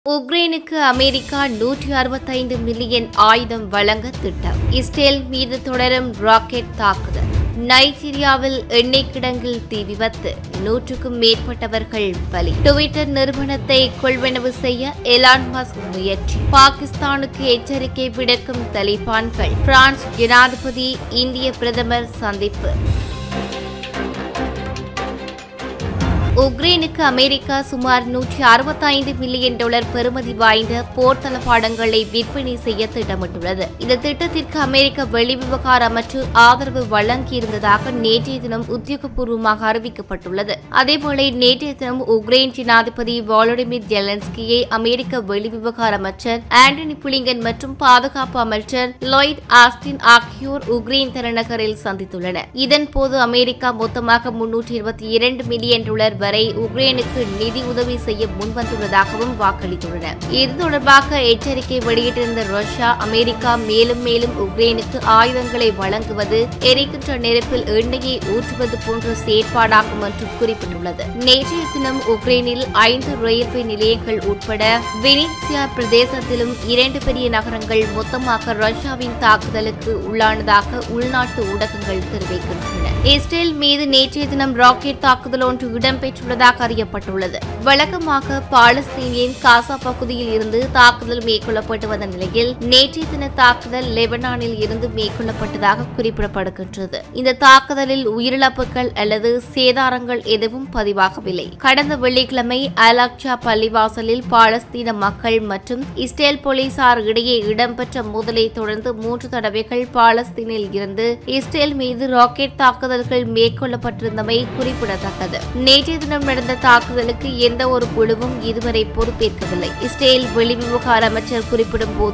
உக்ரைனுக்கு America 165 million ஆயுதம் வழங்க திட்டம். இஸ்ரேல் மீது தொடரும் ராக்கெட் தாக்குதல். நைஜீரியாவில் எண்ணெய் கிடங்கில் தீ விபத்து, 100க்கும் மேற்பட்டவர்கள் பலி. ட்விட்டர் நிறுவனத்தை கொள்வனவு செய்ய எலான் மஸ்க் முயற்சி. பாகிஸ்தானுக்கு எச்சரிக்கை விடுக்கும் தலிபான்கள். பிரான்ஸ் ஜனாதிபதி இந்திய பிரதமர் சந்திப்பு. உக்ரைனுக்கு அமெரிக்கா சுமார் $165 மில்லியன் பெறுமதி வாய்ந்த போர் தளபாடங்களை விற்பனை செய்ய திட்டமிட்டுள்ளது. இந்த திட்டத்திற்கு அமெரிக்க வெளிவிவகார அமைச்சு ஆதரவு வழங்கியிருந்ததாக நேற்றைய தினம் உத்தியோகபூர்வமாக அறிவிக்கப்பட்டுள்ளது. அதேபோல நேற்றைய தினம் உக்ரைன் ஜனாதிபதி வாலடிமிர் ஜெலன்ஸ்கியை அமெரிக்க வெளிவிவகார அமைச்சர் ஆண்டனி பிளிங்கன் மற்றும் பாதுகாப்பு அமைச்சர் லாய்ட் ஆஸ்டின் ஆகியோர் உக்ரைன் தலைநகரில் சந்தித்துள்ளனர். இதன்போது அமெரிக்கா மொத்தமாக $322 மில்லியன் வரை உக்ரைனுக்கு நிதி உதவி செய்ய முன்வந்துள்ளதாகவும் வாக்களித்துள்ளனர். இது தொடர்பாக எச்சரிக்கை வெளியிட்டிருந்த ரஷ்யா, அமெரிக்கா மேலும் மேலும் உக்ரைனுக்கு ஆயுதங்களை வழங்குவது எரிகின்ற நெருப்பில் எண்ணெயை ஊற்றுவது போன்ற செயற்பாடாகும் என்று குறிப்பிட்டுள்ளது. நேற்றைய தினம் உக்ரைனில் 5 ரயில்வே நிலையங்கள் உட்பட வெனிசியா பிரதேசத்திலும் 2 பெரிய நகரங்கள் மொத்தமாக ரஷ்யாவின் தாக்குதலுக்கு உள்ளானதாக உள்நாட்டு ஊடகங்கள் தெரிவிக்கின்றன. இஸ்ரேல் மீது நேற்றைய தினம் ராக்கெட் தாக்குதல் ஒன்று இடம்பெற்றுள்ளதாக அறியப்பட்டுள்ளது. வழக்கமாக பாலஸ்தீனியின் காசா பகுதியில் இருந்து தாக்குதல் மேற்கொள்ளப்பட்டு வந்த நிலையில் நேற்றைய தின தாக்குதல் லெபனானில் இருந்து மேற்கொள்ளப்பட்டதாக குறிப்பிடப்படுகின்றது. இந்த தாக்குதலில் உயிரிழப்புகள் அல்லது சேதாரங்கள் எதுவும் பதிவாகவில்லை. கடந்த வெள்ளிக்கிழமை அல்-அக்ஸா பள்ளிவாசலில் பாலஸ்தீன மக்கள் மற்றும் இஸ்ரேல் போலீசார் இடையே இடம்பெற்ற மோதலை தொடர்ந்து 3 தடவைகள் பாலஸ்தீனில் இருந்து இஸ்ரேல் மீது ராக்கெட் தாக்குதல்கள் மேற்கொள்ளப்பட்டிருந்தமை குறிப்பிடத்தக்கது. நேற்றைய தினம் நடந்த தாக்குதலுக்கு எந்த ஒரு குழுவும் இதுவரை பொறுப்பேற்கவில்லை. இஸ்ரேல் வெளிவிவகார அமைச்சர் குறிப்பிடும் போது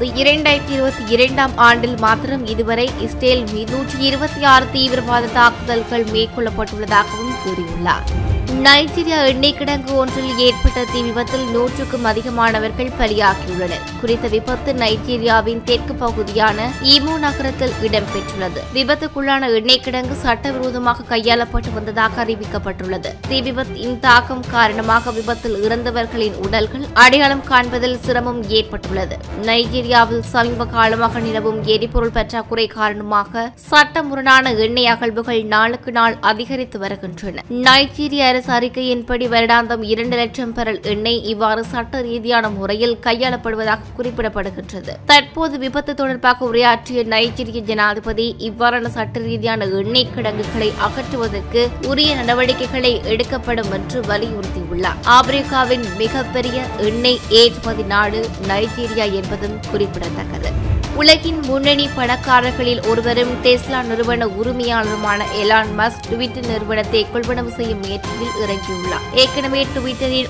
2022ஆம் ஆண்டில் மாத்திரம் இதுவரை இஸ்ரேல் மீது 126 தீவிரவாத தாக்குதல்கள் மேற்கொள்ளப்பட்டுள்ளதாகவும் கூறியுள்ளார். நைஜீரியா எண்ணெய் கிடங்கு ஒன்றில் ஏற்பட்ட தீ விபத்தில் 100க்கும் அதிகமானவர்கள் பலியாகியுள்ளனர். குறித்த விபத்து நைஜீரியாவின் தெற்கு பகுதியான ஈமோ நகரத்தில் இடம்பெற்றுள்ளது. விபத்துக்குள்ளான எண்ணெய் கிடங்கு சட்டவிரோதமாக கையாளப்பட்டு வந்ததாக அறிவிக்கப்பட்டுள்ளது. தீ விபத்தின் தாக்கம் காரணமாக விபத்தில் இறந்தவர்களின் உடல்கள் அடையாளம் காண்பதில் சிரமம் ஏற்பட்டுள்ளது. நைஜீரியாவில் சமீப காலமாக நிலவும் எரிபொருள் பற்றாக்குறை காரணமாக சட்டமுரணான எண்ணெய் அகழ்வுகள் நாளுக்கு நாள் அதிகரித்து வருகின்றன. நைஜீரிய அரசு அறிக்கையின்படி வருடாந்தம் 2 லட்சம் பரல் எண்ணெய் இவ்வாறு சட்ட ரீதியான முறையில் கையாளப்படுவதாக குறிப்பிடப்படுகின்றது. தற்போது விபத்து தொடர்பாக உரையாற்றிய நைஜீரிய ஜனாதிபதி இவ்வாறான சட்ட ரீதியான எண்ணெய் கிடங்குகளை அகற்றுவதற்கு உரிய நடவடிக்கைகளை எடுக்கப்படும் என்று வலியுறுத்தியுள்ளார். ஆப்பிரிக்காவின் மிகப்பெரிய எண்ணெய் ஏற்றுமதி நாடு நைஜீரியா என்பதும் குறிப்பிடத்தக்கது. உலகின் முன்னணி பணக்காரர்களில் ஒருவரும் டெஸ்லா நிறுவன உரிமையாளருமான எலான் மஸ்க் ட்விட்டர் நிறுவனத்தை கொள்வனவு செய்யும் முயற்சியில் இறங்கியுள்ளார். ஏற்கனவே ட்விட்டரில்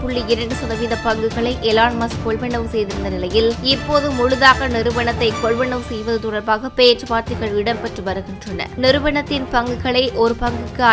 9.2% பங்குகளை எலான் மஸ்க் கொள்வனவு செய்திருந்த நிலையில் இப்போது முழுதாக நிறுவனத்தை கொள்வனவு செய்வது தொடர்பாக பேச்சுவார்த்தைகள் இடம்பெற்று வருகின்றன. நிறுவனத்தின் பங்குகளை ஒரு பங்குக்கு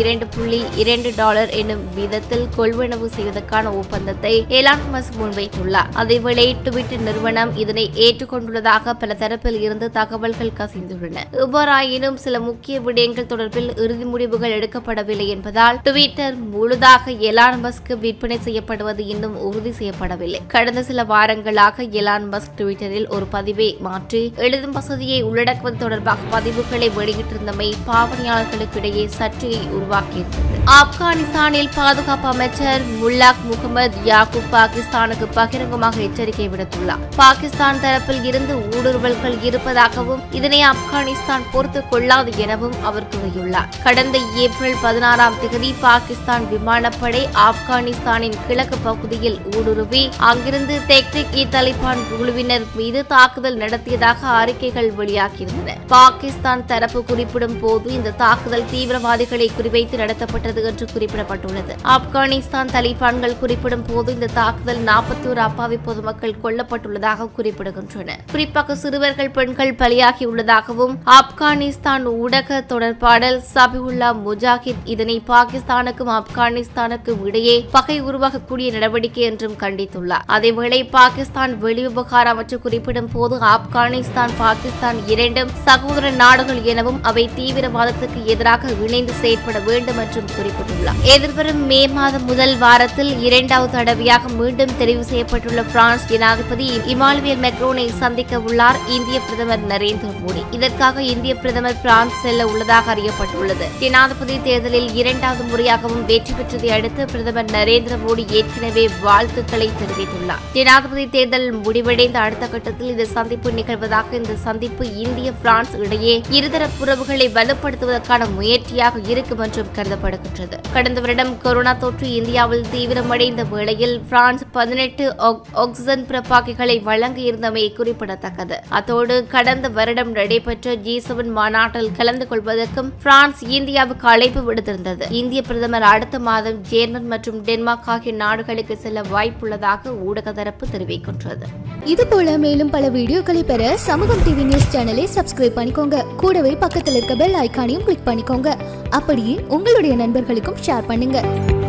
$52.2 எனும் விதத்தில் கொள்வனவு செய்வதற்கான ஒப்பந்தத்தை எலான் மஸ்க் முன்வைத்துள்ளார். அதேவேளை ட்விட்டர் நிறுவனம் இதனை ஏற்றுக்கொண்டுள்ளதாக பல தரப்பில் இருந்து தகவல்கள் கசிந்துள்ளன. இவ்வாறாயினும் சில முக்கிய விடயங்கள் தொடர்பில் இறுதி முடிவுகள் எடுக்கப்படவில்லை என்பதால் ட்விட்டர் முழுதாக எலான் மஸ்க் விற்பனை செய்யப்படுவது இன்னும் உறுதி செய்யப்படவில்லை. கடந்த சில வாரங்களாக எலான் மஸ்க் ட்விட்டரில் ஒரு பதிவை மாற்றி எழுதும் வசதியை உள்ளடக்குவது தொடர்பாக பதிவுகளை வெளியிட்டிருந்தமை பாவனையாளர்களுக்கிடையே சர்ச்சையை உருவாக்கியிருந்தது. ஆப்கானிஸ்தானில் பாதுகாப்பு அமைச்சர் முல்லாக் முகமது யாக்கூப் பாகிஸ்தானுக்கு பகிரங்கமாக எச்சரிக்கை விடுத்துள்ளார். பாகிஸ்தான் தரப்பில் இருந்து ஊடுருவல்கள் இருப்பதாகவும் இதனை ஆப்கானிஸ்தான் பொறுத்துக் கொள்ளாது எனவும் அவர் கூறியுள்ளார். கடந்த ஏப்ரல் 16ஆம் தேதி பாகிஸ்தான் விமானப்படை ஆப்கானிஸ்தானின் கிழக்கு பகுதியில் ஊடுருவி அங்கிருந்து தலிபான் குழுவினர் மீது தாக்குதல் நடத்தியதாக அறிக்கைகள் வெளியாகியிருந்தன. பாகிஸ்தான் தரப்பு குறிப்பிடும் போது இந்த தாக்குதல் தீவிரவாதிகளை குறிவைத்து நடத்தப்பட்டது என்று குறிப்பிடப்பட்டுள்ளது. ஆப்கானிஸ்தான் தலிபான்கள் குறிப்பிடும் போது இந்த தாக்குதல் 41 அப்பாவி பொதுமக்கள் கொல்லப்பட்டுள்ளதாக குறிப்பிடுகின்றனர். குறிப்பாக குறிப்பாக சிறுவர்கள் பெண்கள் பலியாகியுள்ளதாகவும் ஆப்கானிஸ்தான் ஊடக தொடர்பாளர் சபியுல்லா முஜாஹித் இதனை பாகிஸ்தானுக்கும் ஆப்கானிஸ்தானுக்கும் இடையே பகை உருவாகக்கூடிய நடவடிக்கை என்றும் கண்டித்துள்ளார். அதேவேளை பாகிஸ்தான் வெளிவிவகார அமைச்சர் குறிப்பிடும் போது ஆப்கானிஸ்தான் பாகிஸ்தான் இரண்டும் சகோதர நாடுகள் எனவும் அவை தீவிரவாதத்துக்கு எதிராக இணைந்து செயற்பட வேண்டும் என்றும் குறிப்பிட்டுள்ளார். எதிர்வரும் மே மாதம் முதல் வாரத்தில் இரண்டாவது தடவையாக மீண்டும் தெரிவு செய்யப்பட்டுள்ள பிரான்ஸ் ஜனாதிபதி இமானுவேல் மேக்ரோனை சந்திக்க உள்ளார் இந்திய பிரதமர் நரேந்திர மோடி. இதற்காக இந்திய பிரதமர் பிரான்ஸ் செல்ல உள்ளதாக அறியப்பட்டுள்ளது. ஜனாதிபதி தேர்தலில் இரண்டாவது முறையாகவும் வெற்றி பெற்றதை அடுத்து பிரதமர் நரேந்திர மோடி ஏற்கனவே வாழ்த்துக்களை தெரிவித்துள்ளார். ஜனாதிபதி தேர்தல் முடிவடைந்த அடுத்த கட்டத்தில் இந்த சந்திப்பு நிகழ்வதாக இந்த சந்திப்பு இந்திய பிரான்ஸ் இடையே இருதரப்பு உறவுகளை வலுப்படுத்துவதற்கான முயற்சியாக இருக்கும் என்றும் கருதப்படுகின்றது. கடந்த வருடம் கொரோனா தொற்று இந்தியாவில் தீவிரமடைந்த வேளையில் பிரான்ஸ் 18 ஆக்சிஜன் பிறப்பாக்கிகளை வழங்கியிருந்தமை குறிப்பிடத்தக்கது. அத்தோடு கடந்த வருடம் நடைபெற்ற G7 மாநாட்டில் கலந்து கொள்வதற்கும் பிரான்ஸ் இந்தியாவுக்கு அழைப்பு விடுத்திருந்தது. இந்திய பிரதமர் அடுத்த மாதம் ஜெர்மன் மற்றும் டென்மார்க் ஆகிய நாடுகளுக்கு செல்ல வாய்ப்புள்ளதாக ஊடக தரப்பு தெரிவிக்கின்றது. இதுபோல மேலும் பல வீடியோக்களை பெற சமூகம் டிவி நியூஸ் சேனலை சப்ஸ்கிரைப் பண்ணிக்கோங்க. கூடவே பக்கத்தில் இருக்க பெல் ஐகானையும் கிளிக் பண்ணிக்கோங்க. அப்படியே உங்களுடைய நண்பர்களுக்கும் ஷேர் பண்ணுங்க.